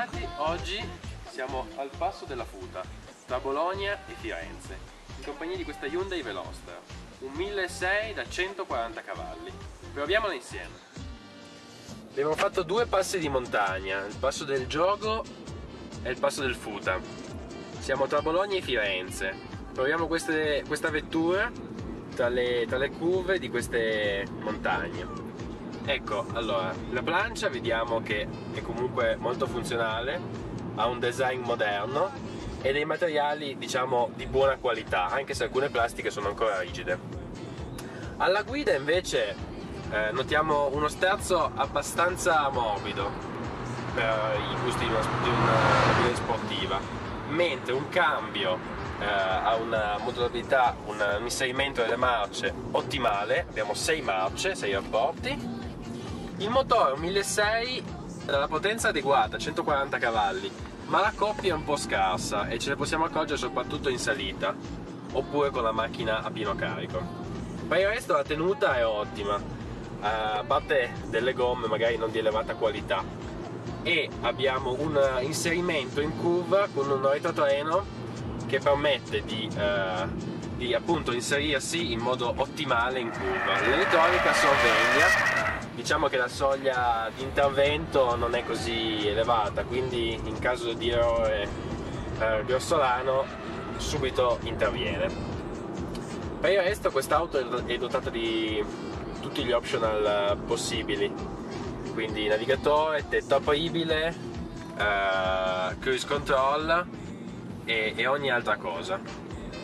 bentornati. Oggi siamo al passo della Futa tra Bologna e Firenze in compagnia di questa Hyundai Veloster, un 1600 da 140 cavalli. Proviamola insieme. Abbiamo fatto due passi di montagna, il passo del Giogo e il passo del Futa. Siamo tra Bologna e Firenze. Proviamo questa vettura tra le curve di queste montagne. Ecco, allora, la plancia vediamo che è comunque molto funzionale, ha un design moderno e dei materiali, diciamo, di buona qualità, anche se alcune plastiche sono ancora rigide. Alla guida invece notiamo uno sterzo abbastanza morbido per i gusti di una guida sportiva, mentre un cambio ha una modulabilità, un inserimento delle marce ottimale. Abbiamo 6 marce, 6 rapporti. Il motore è un 1600 dalla potenza adeguata, 140 cavalli, ma la coppia è un po' scarsa e ce ne possiamo accorgere soprattutto in salita oppure con la macchina a pieno carico. Per il resto la tenuta è ottima, a parte delle gomme magari non di elevata qualità, e abbiamo un inserimento in curva con un retrotreno che permette di appunto inserirsi in modo ottimale in curva. L'elettronica sorveglia. Diciamo che la soglia di intervento non è così elevata, quindi in caso di errore grossolano subito interviene. Per il resto quest'auto è dotata di tutti gli optional possibili, quindi navigatore, tetto apribile, cruise control e ogni altra cosa.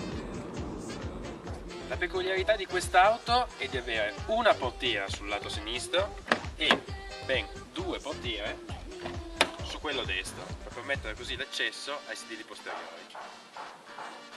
La peculiarità di quest'auto è di avere una portiera sul lato sinistro e ben 2 portiere su quello destro, per permettere così l'accesso ai sedili posteriori.